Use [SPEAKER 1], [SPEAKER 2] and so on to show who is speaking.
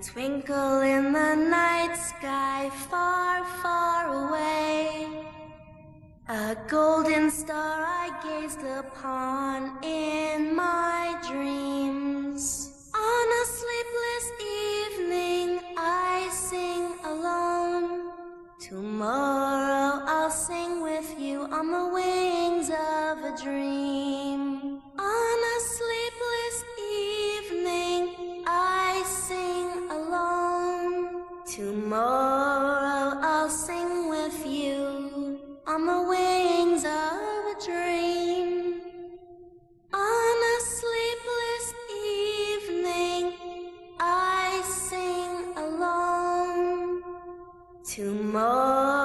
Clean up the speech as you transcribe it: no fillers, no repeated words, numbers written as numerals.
[SPEAKER 1] twinkle in the night sky far, far away. A golden star I gazed upon in my dreams. On a sleepless evening I sing alone. Tomorrow I'll sing with you on the wings of a dream. On a sleepless evening I sing alone. Tomorrow I'll sing with you on the wings of a dream. On a sleepless evening I sing alone. Tomorrow